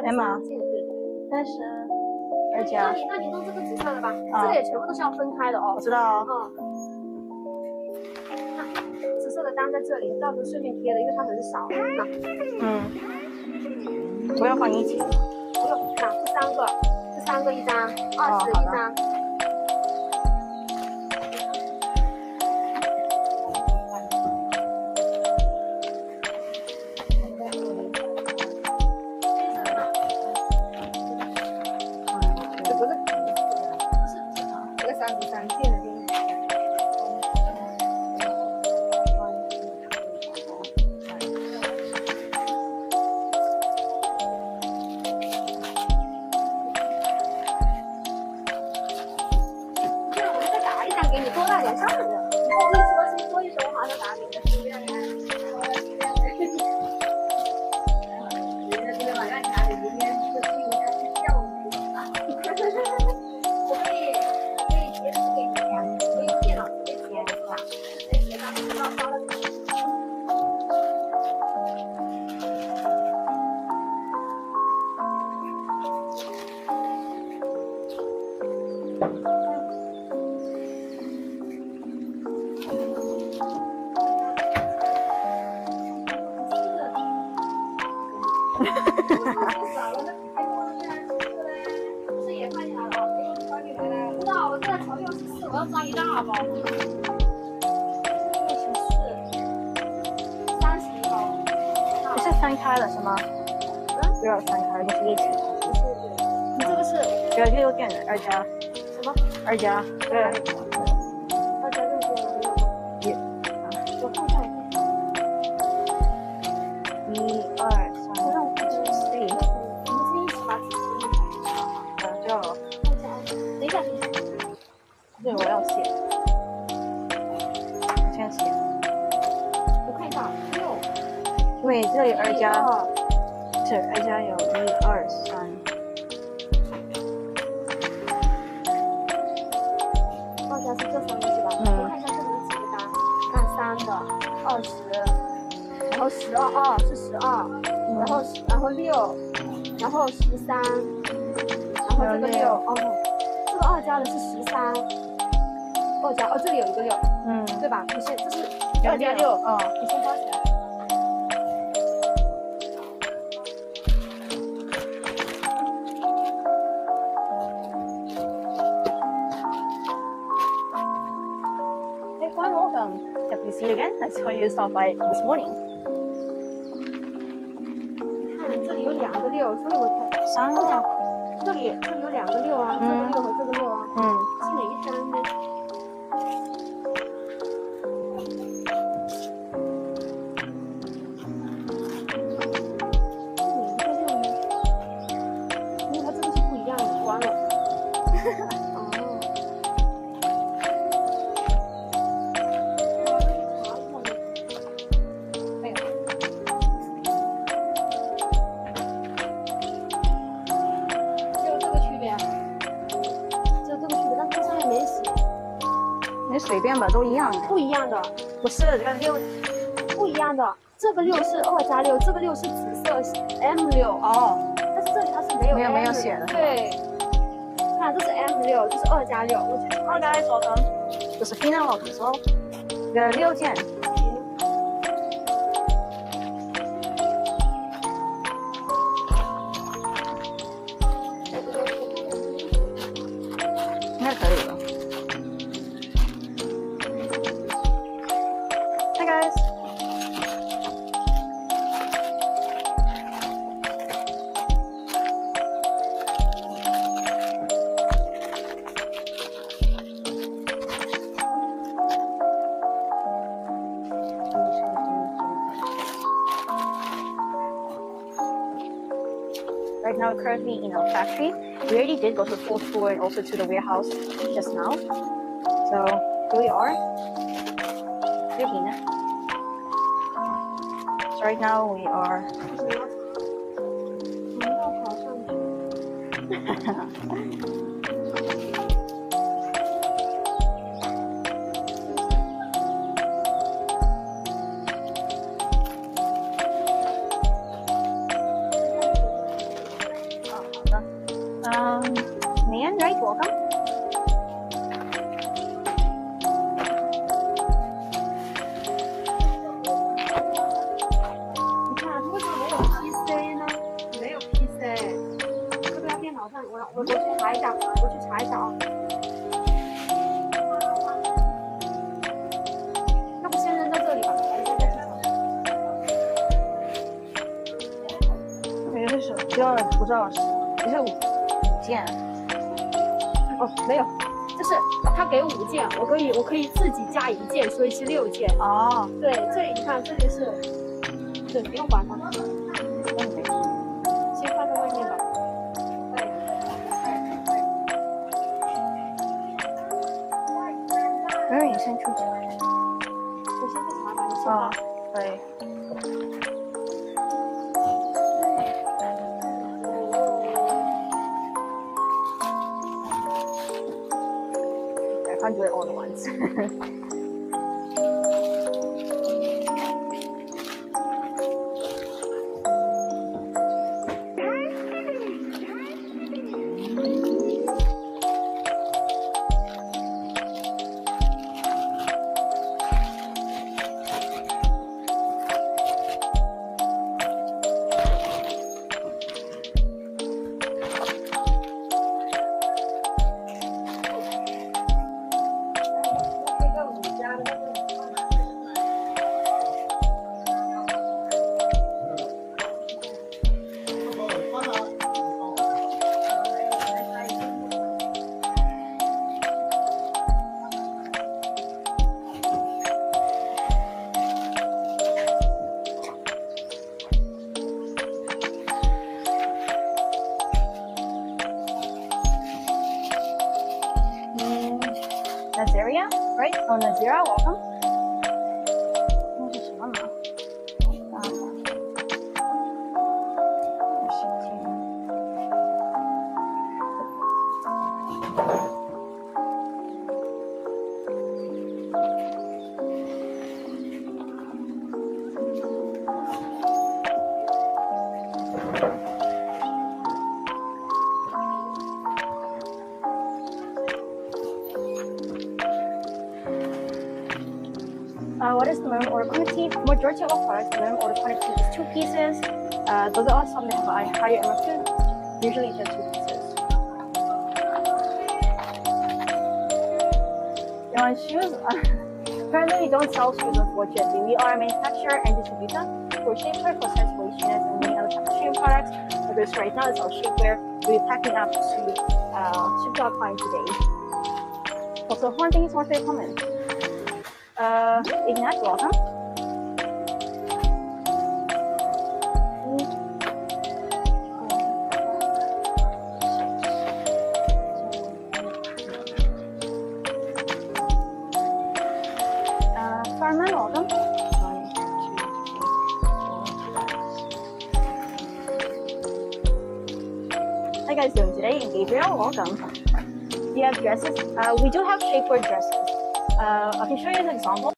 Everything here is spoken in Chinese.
M 码，但是2加。 那你弄这个紫色的吧，这个也全部都是要分开的哦。 我知道。 紫色的单在这里，到时候顺便贴的，因为它很少。 不要放一起。 不用，这3个一张，20一张。 分开了是吗？不要分开，不是一起。 你这个是 6件的2加。 什么 ？2加。对。 2加6件。我看看。 1、2、3、4。 你们是一起把纸就。 等一下。 对，我要写。我先写。 我看一下6。 因为这里2加，是2加有1、2、3。 2加是这3个是吧？我看一下这里有几个单，看3的20，然后12，是12，然后6，然后13，然后这个6，这个2加的是13，2加这里有一个6，对吧？你先这是2加6，你先包起来。 Again, I saw you stop by this morning. 看这里有2个6，所以我才 3个。 这里有2个6啊，这个6和这个6啊。是哪一张呢？因为它这个是不一样的，关了。 随便吧，都一样的。 不一样的， 不是这个6， 不一样的。这个6是2加6，这个6是紫色 M6。但是这里它是没有写的。 对，看这是 M6，这是2加6。我觉得 2加6做成就是 final lock 的时候，6件。应该可以了。Hi guys. Right now, currently in our factory, we already did go to the 4th floor and also to the warehouse just now. So here we are. So right now we are. Man, right? Welcome. 你看为什么没有 PC 呢？没有 PC， 这个在电脑上，我去查一下，我去查一下啊。要不先扔在这里吧，我现在去查。 有些手机要不知道是5件。 哦，没有，就是他给5件，我可以自己加1件，所以是6件。 哦， 对，这里你看，这里是，对，不用管它，先放在外面吧。 没有，你先出去。 我先去查吧，你先啊， 吧。 对。I can't do it all at once. Nazaria, right? Oh, Nazira, welcome. 那是什么码？What is the minimum order quantity? Majority of our products, the minimum order quantity is 2 pieces. Though there are some that have a higher MRQ, usually it's just 2 pieces. You want shoes? Currently, we don't sell shoes, unfortunately. We are a manufacturer and distributor for shapewear, for sense units, and many other types of shoe products. But this right now is our shapewear. We're packing up to ship to our client today. Also, one thing is more for your comment. Ignat, welcome. Farman, welcome. 1, 2, 3, 4. How you guys doing today? Gabriel, welcome. Do you have dresses? We do have shapewear dresses. I can show you an example.